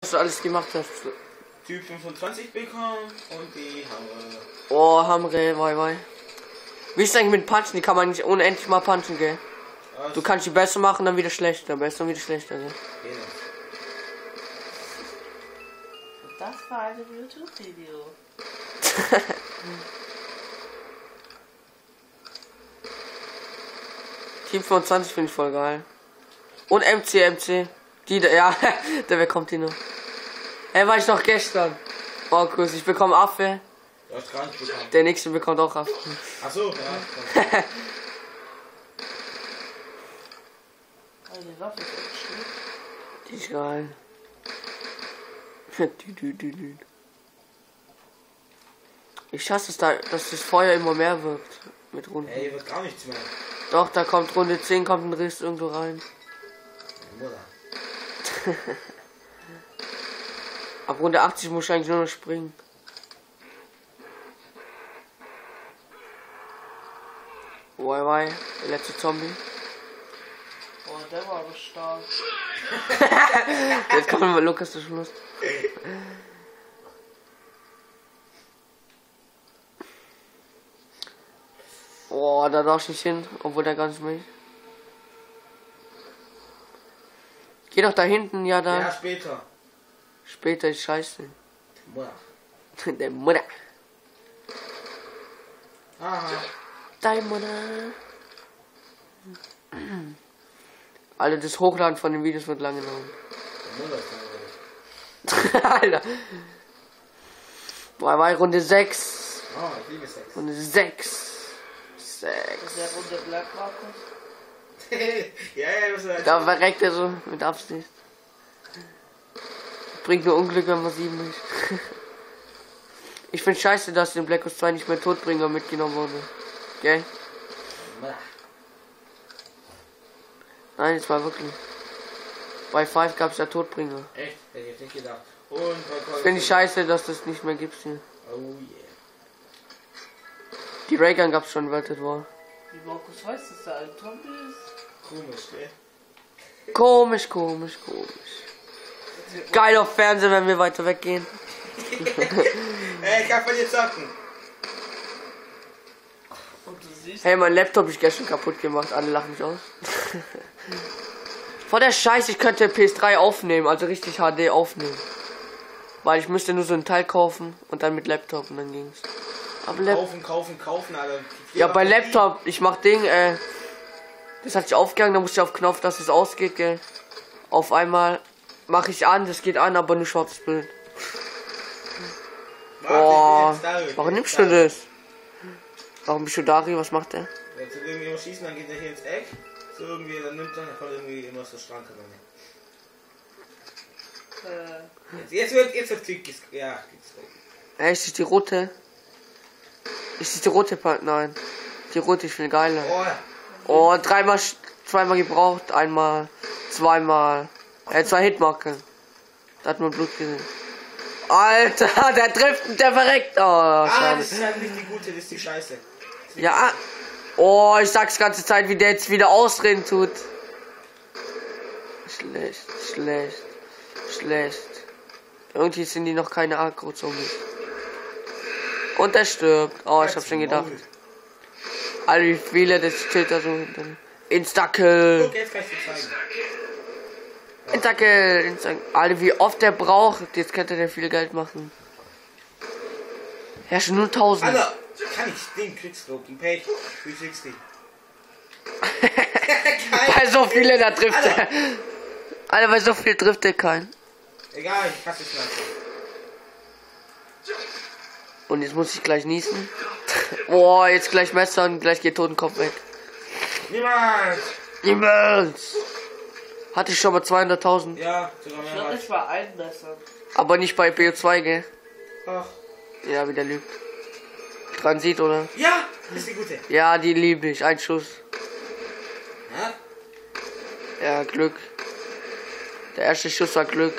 Was du alles gemacht hast. Typ 25 bekommen und die Hamre. Oh, Hamre, wei. Wie ist es eigentlich mit Punchen? Die kann man nicht unendlich mal punchen, gell? Also, Du kannst die besser machen, dann wieder schlechter. Besser und wieder schlechter, gell? genau. Das war ein YouTube-Video. Team 25 finde ich voll geil. Und MC. Die da, ja, der bekommt die noch. Hey, war ich noch gestern. Oh, cool, ich bekomme Affe. Du hast gar nicht bekommen. Der nächste bekommt auch Affe. Achso, ja. Die Waffe ist echt schön. Die ist geil. Ich hasse es da, dass das Feuer immer mehr wirkt. Mit Runden. Ey, wird gar nichts mehr. Doch, da kommt Runde 10, kommt ein Riss irgendwo rein. Mutter. Ab Runde 80 muss ich eigentlich nur noch springen. Wei, der letzte Zombie. Oh, der war aber stark. Jetzt kommt mal Lukas zum Schluss. Oh, da darf ich nicht hin, obwohl der gar nicht mehr. Geh doch da hinten, ja da. Ja, später. Später ist scheiße. Mutter. Der Mutter. Aha. Deine Mutter. Alter, das Hochladen von den Videos wird lange dauern. Mutter. Alter. Boah, Runde 6. Oh, ich liebe Sex. Runde 6. Ist der Runde Black Markus? Ja, was soll Da verreckt er so mit Absicht. Bringt nur Unglück, wenn man 7 ist. Ich finde scheiße, dass in Black Ops 2 nicht mehr Todbringer mitgenommen wurde. Gell? Nein, es war wirklich. Bei 5 gab es ja Todbringer. Echt? Hätte ich jetzt nicht gedacht. Und bei Finde ich scheiße, dass das nicht mehr gibt hier. Oh yeah. Die Raygun gab es schon in World at War. Wie Markus weiß, dass der ein Zombie ist? Komisch, gell? Komisch. Geil auf Fernsehen, wenn wir weiter weggehen. Ey, ich kann von dir zocken. Und du siehst, Hey, mein Laptop ist gestern kaputt gemacht. Alle lachen mich aus. Vor der Scheiße, ich könnte PS3 aufnehmen, also richtig HD aufnehmen. Weil ich müsste nur so ein Teil kaufen und dann mit Laptop und dann ging's. Aber Kaufen, Alter. ja, bei Laptop, ich mach Ding, das hat sich aufgegangen, da musste ich auf Knopf, dass es ausgeht, gell. Auf einmal mache ich an, das geht an, aber nur schwarzes Bild. Boah, warum nimmst du das? Warum bist du Dari? Was macht der? Wenn du irgendwie immer schießen, dann geht er hier ins Eck. So irgendwie, dann nimmt er voll irgendwie immer so Schranke rein. Jetzt wird Klick. Ja, geht's weg. Hey, ist das die rote? Ist das die rote Part? Nein. Die rote ist viel geiler. Oh, zweimal gebraucht, einmal, zweimal. 2 Hitmarken. Da hat man Blut gesehen. Alter, der trifft und der verreckt. Oh, schade. Das ist halt nicht die gute, das ist die Scheiße. Ja. Oh, ich sag's ganze Zeit, wie der jetzt wieder ausreden tut. Schlecht. Irgendwie sind die noch keine Agro-Zombies. Und der stirbt. Oh, ich hab schon gedacht. Alter, wie viele, das steht da so hinter. Instakill. Okay, jetzt kann ich dir zeigen. Instakill. Alter, wie oft der braucht. Jetzt könnte der viel Geld machen. Ja, schon nur 1000. Alter, kann ich den Quickscope, Page 360. Bei so viele, da trifft er. Alter, bei so viel trifft er keinen. Egal, ich hasse es nicht. Und jetzt muss ich gleich niesen. Boah, jetzt gleich Messer und gleich geht Totenkopf weg. Niemals! Hatte ich schon mal 200.000. Ja, sogar ich mehr. glaube, ich war ein Messer. Aber nicht bei BO2, gell? Ach. Ja, wieder lügt. Transit, oder? Ja, das ist die gute. Ja, die liebe ich. Ein Schuss. Ja? Ja, Glück. Der erste Schuss war Glück.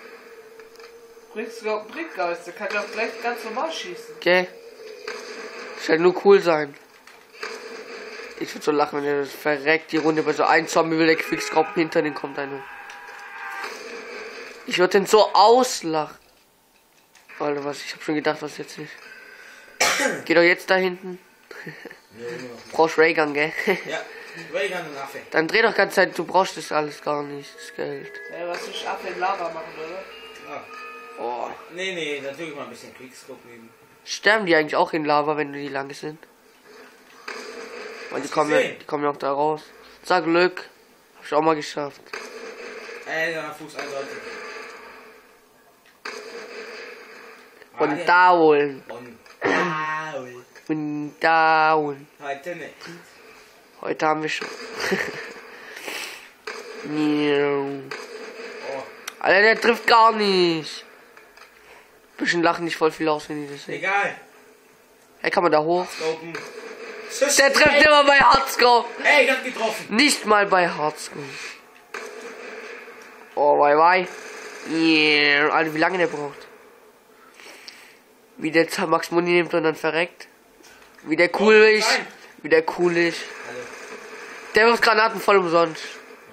Brickgeist, der kann ja auch gleich ganz normal schießen. Okay. Soll nur cool sein. Ich würde so lachen, wenn er das verreckt die Runde bei so einem Zombie will der Quickscope hinter den kommt einer. Ich würde den so auslachen. Alter, was? Ich habe schon gedacht, was jetzt nicht. Geh doch jetzt da hinten. Brauchst Raygun, gell? Ja, Raygun und Affe. Dann dreh doch ganze Zeit, du brauchst das alles gar nicht, das Geld. Ja, was ich Affe in Lava machen, oder? Ah. Oh. Nee, natürlich mal ein bisschen Quickscope nehmen. Sterben die eigentlich auch in Lava, wenn die lange sind? Weil die kommen ja auch da raus. Sag Glück. Hab ich auch mal geschafft. Der Fuß eindeutig. Und down. Und Und down. heute nicht. Heute haben wir schon. Miau. Oh, Alter, der trifft gar nicht. Bisschen lachen nicht voll viel aus, wenn die das sehen. egal. Hey, kann man da hoch? Scopen. Der trifft immer bei Hardscope. Ey, ich hab getroffen. Nicht mal bei Hardscope. Oh, bye. Yeah. Alter, wie lange der braucht. Wie der Max Muni nimmt und dann verreckt. Wie der cool ist. nein. Wie der cool ist. Hallo. Der wirft Granaten voll umsonst.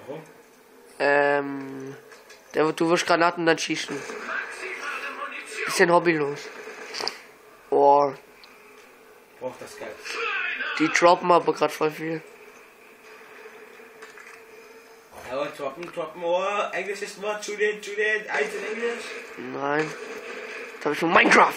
Warum? Du wirst Granaten dann schießen. Bisschen hobbylos. Oh, Braucht das Geld. die droppen aber gerade voll viel. Oh, droppen. Oh, englisches Wort. Judith. Eins in Englisch. Nein. Das habe ich von Minecraft.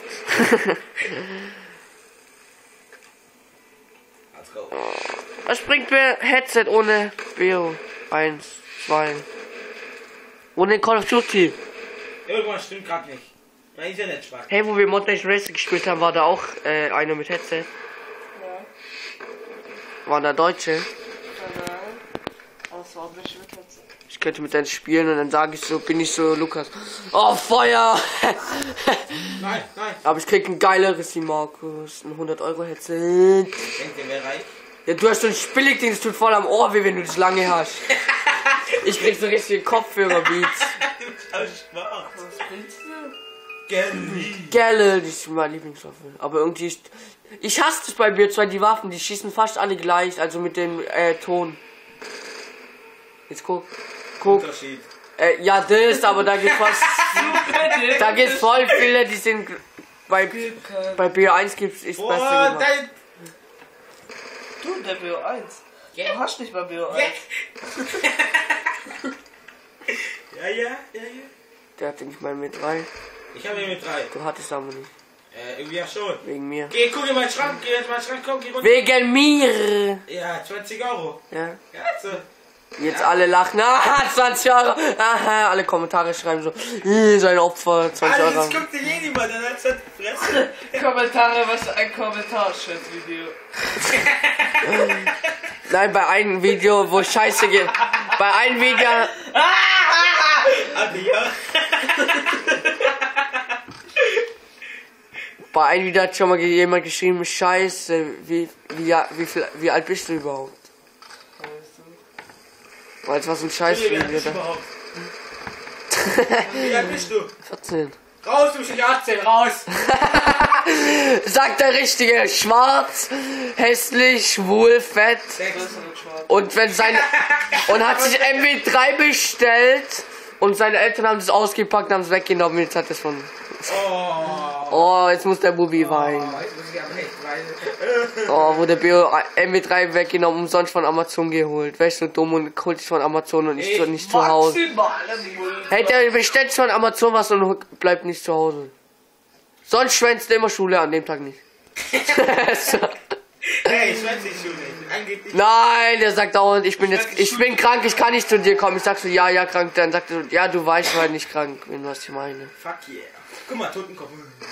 Let's go. Was bringt mir Headset ohne BO? 1, 2. Ohne Call of Duty. Irgendwas stimmt gerade nicht. Mein Internet spart. Hey, wo wir Modern Racing gespielt haben, war da auch einer mit Headset. Ja. Waren da Deutsche. Aber es war nicht mit Headset. Ich könnte mit denen spielen und dann sage ich so, bin ich so Lukas. Oh, Feuer! Nein. Aber ich krieg ein geileres wie Markus. Ein 100 € Headset. Denkt ihr, wer reich? Ja, du hast so ein Spillig-Ding, das tut voll am Ohr weh, wenn du das lange hast. Ich krieg so richtige Kopfhörer-Beats. Du hast Spaß. Was bringst du? Geld. Gelle, das ist meine Lieblingswaffe. Aber irgendwie ist... Ich hasse das bei mir zwei, die Waffen, die schießen fast alle gleich, also mit dem Ton. Jetzt guck. Unterschied. Ja, das, aber da gibt's fast... da gibt's voll viele, die sind... Bei BO1 gibt's ist besser Boah, gemacht. dein... Du, der BO1. Yeah. Du hast nicht mal BO1. Ja. Der hatte nicht mal mit 3. Ich habe ihn mit 3. Du hattest aber nicht. Irgendwie ja schon. Wegen mir. Guck in meinen Schrank, komm, geh runter. Wegen mir! Ja, 20 €. Ja. Ja, so. Jetzt alle lachen. Ah, 20 Jahre. Aha, alle Kommentare schreiben so. Sein Opfer, 20 Alles, Jahre. das guckt sich niemand, dann hat's halt Fresse. Kommentare, was für ein Kommentarschutz-Video. Nein, bei einem Video, wo Scheiße geht. Bei einem Video. Adia. Bei einem Video hat schon mal jemand geschrieben, Scheiße, wie alt bist du überhaupt? Weil es war so ein Scheiß-Video. Wie alt bist du? 14. Raus, du bist nicht 18, raus! Sagt der Richtige, schwarz, hässlich, schwul, fett. Und wenn seine. Und hat sich MW3 bestellt. Und seine Eltern haben das ausgepackt und haben es weggenommen. Jetzt hat es von. Oh, jetzt muss der Bubi weinen. Jetzt muss ich aber echt weinen. Oh, wurde MW3 weggenommen, umsonst von Amazon geholt. Wärst du dumm und holt dich von Amazon und nicht zu Hause. Hätte er bestellt von Amazon was und bleibt nicht zu Hause. Sonst schwänzt er immer Schule, an dem Tag nicht. So. Hey, ich weiß nicht, Schule. Angeblich. Nein, der sagt dauernd, ich bin krank, ich kann nicht zu dir kommen. Ich sag so, ja, krank. Dann sagt er, ja, du weißt, weil ich nicht krank bin, was ich meine. Fuck yeah. Guck mal, Totenkopf.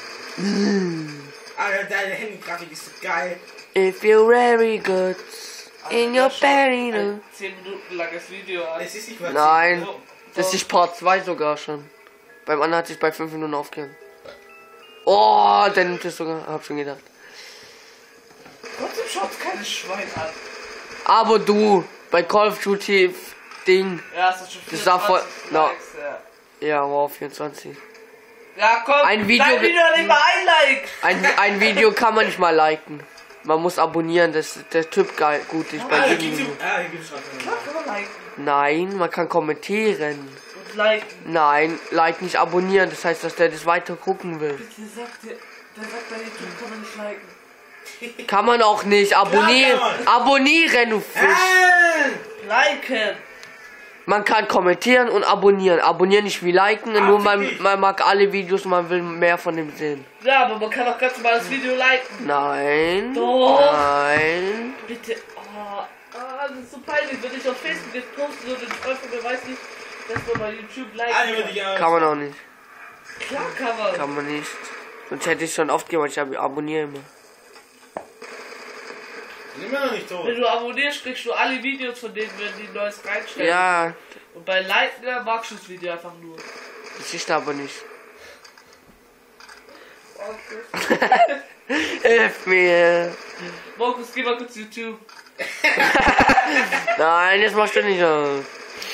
Alter, deine Handygrafik ist so geil. If you're very good in your belly. Ein 10 Minuten langes Video an. Es ist nicht mal Nein, das ist Part 2 sogar schon. Beim anderen hat sich bei 5 Minuten aufgehört. Oh, der nimmt es sogar, hab schon gedacht. Trotzdem schaut keine Schwein an. Aber du, bei Call of Duty Ding. Ja, es ist schon 24 Das war voll. No. Likes, ja. Ja, wow, 24. Ja, komm, Ein Video dein Video nicht mal ein Like. Ein Video kann man nicht mal liken. Man muss abonnieren, dass der Typ geil gut ist bei jedem Video. Gibt's schon. Klar kann man liken. Nein, man kann kommentieren. Und Liken. Nein, like nicht abonnieren, das heißt, dass der das weiter gucken will. Bitte sagt bei YouTube, kann man nicht liken. Kann man auch nicht. Abonnieren. Klar kann Abonnieren, du Fisch. Liken. Man kann kommentieren und abonnieren. Abonnieren nicht wie liken, nur man mag alle Videos und man will mehr von dem sehen. Ja, aber man kann auch ganz normal das Video liken. Nein. Doch. Nein. Bitte. Das ist so peinlich, wenn ich auf Facebook jetzt poste und ein Freund von mir weiß nicht, dass man bei YouTube liken kann. Kann man auch nicht. Klar kann man. Kann man nicht. Sonst hätte ich schon oft gemacht, ich abonniere immer. Nimm mir noch nicht tot. Wenn du abonnierst, kriegst du alle Videos von denen, wenn die Neues reinstellen. Ja, Und bei Liken magst du das Video einfach nur. das ist aber nicht. Okay. Hilf mir. Markus, geh mal kurz YouTube. Nein, das machst du nicht so.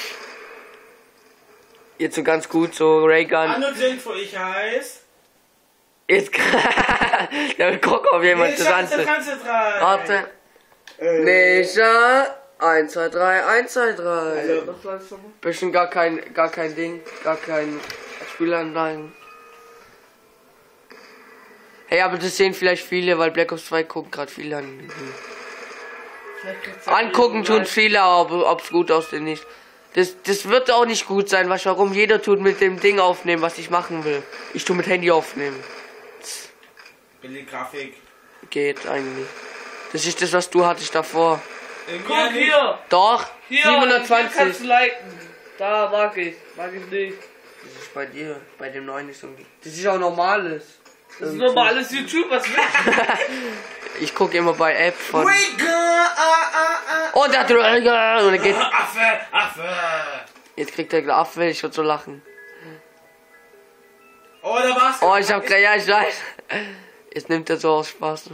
Jetzt so ganz gut, so Raygun. Andere Info, ich heiß. Jetzt ja, guck auf jemand zu tanzen. Warte. Nisha. 1, 2, 3, 1, 2, 3. Was sagst du? Bisschen gar kein Ding, gar kein Spielanlagen. Hey, aber das sehen vielleicht viele, weil Black Ops 2 gucken gerade viele an. Angucken tun viele, aber ob's gut aussieht nicht. Das wird auch nicht gut sein, warum? Jeder tut mit dem Ding aufnehmen, was ich machen will. Ich tue mit Handy aufnehmen. Billig Grafik. Geht eigentlich. Das ist das, was du hattest davor. Guck hier! Doch, Hier, 720. hier kannst du liken. Da mag ich nicht. Das ist bei dir, bei dem neuen nicht so. Das ist auch normales. Das ist normales YouTube, was willst du? Ich gucke immer bei App von. Und der und er geht. Affe! Jetzt kriegt er gleich Affe, ich würde so lachen. Oh, da war's. Oh, ich hab gerade, ja, ich weiß. Jetzt nimmt er so aus Spaß.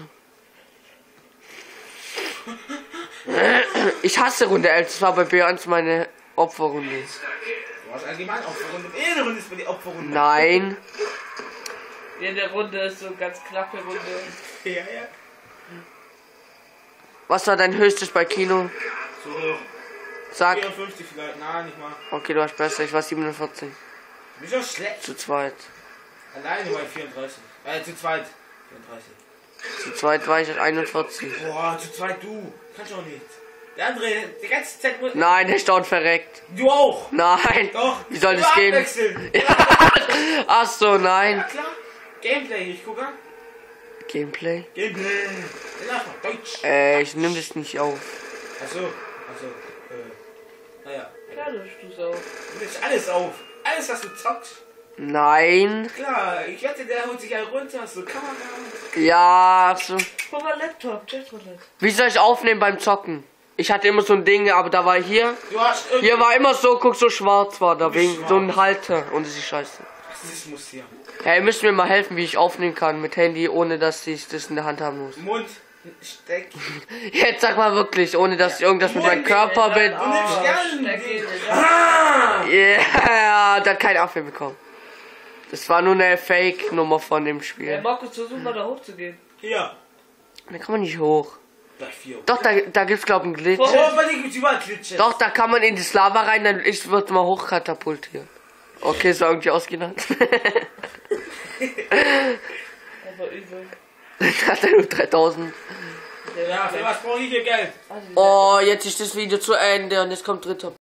Ich hasse Runde 11, das war bei B1 meine Opferrunde. Du hast allgemein Opferrunde. Jede Runde ist für die Opferrunde. Nein. Jede Runde ist so eine ganz knappe Runde. Ja. Was war dein höchstes bei Kino? So hoch. Sag. 54 vielleicht. Nein, nicht mal. Okay, du warst besser, ich war 47. Wieso schlecht? Zu zweit. Alleine war ich 34. Zu zweit. 34. Zu zweit war ich 41. Boah, zu zweit du. Kannst du auch nicht. Der andere, die ganze Zeit muss. Nein, der Staun verreckt. Du auch. Nein. Doch. Wie soll das Nur gehen? abwechseln. Ach so, Ja, nein. klar. Gameplay, ich gucke an. Gameplay? Gameplay. Lass mal Deutsch. Ich nehme das nicht auf. Achso. Naja. Ja, das tust du auch. Du nimmst alles auf. Alles, was du zockst. Nein. Klar, ich wette, der holt sich einen runter. So Kamera. Ja, so. Guck mal, Laptop, Chatroulette. Wie soll ich aufnehmen beim Zocken? Ich hatte immer so ein Ding, aber da war hier. Du hast irgendwie. Hier war immer so, guck, so schwarz war da, wegen so ein Halter. Und das ist scheiße. Rassismus hier. Hey, ihr müsst mir mal helfen, wie ich aufnehmen kann mit Handy, ohne dass ich das in der Hand haben muss. Mund. Steck. Jetzt sag mal wirklich, ohne dass ich irgendwas mit meinem Körper bin. Du nimmst gerne. Ja, der hat keinen Affe bekommen. Das war nur eine Fake-Nummer von dem Hey, Spiel. Markus, versuch mal da hochzugehen. Hier. Da kann man nicht hoch. Gleich 4. Doch, da gibt's glaub ich einen Glitch. Oh, bei dir gibt's überall Klitsche. Doch, da kann man in das Lava rein, dann ich wird mal hochkatapultiert. Okay, ist irgendwie ausgenannt. Aber übel. Hat er nur 3000. Ja, für was brauche ich hier Geld? Oh, jetzt ist das Video zu Ende und jetzt kommt dritter